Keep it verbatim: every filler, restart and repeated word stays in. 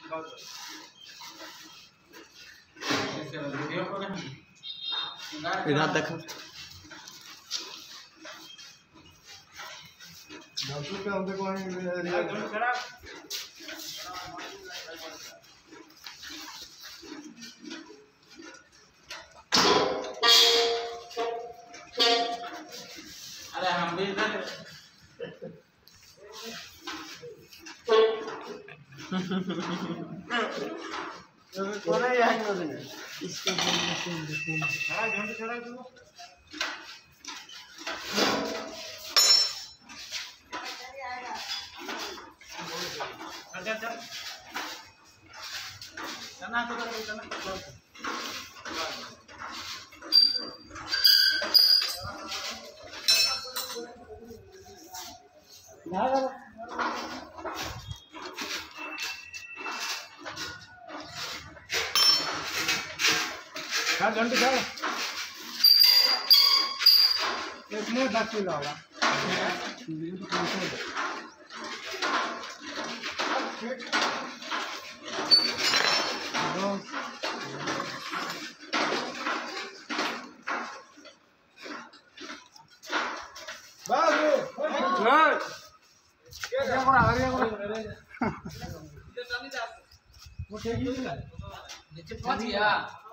इधर देखो पे हम देखो अरे हम भी इधर कोना यहाँ ना देना इसको बोलते हैं हाँ घंटे चढ़ा दो अच्छा अच्छा चना तो कर चना ना ना हाँ घंटे चल एक में दस किलो होगा बाबू क्या करा हरिया करा वो ठीक ही नहीं नीचे पहुंच गया।